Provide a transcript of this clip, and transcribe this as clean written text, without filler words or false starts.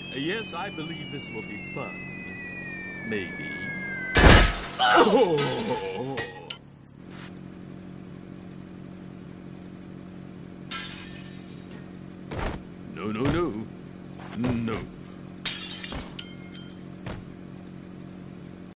Yes, I believe this will be fun. Maybe. Oh! No, no, no. No.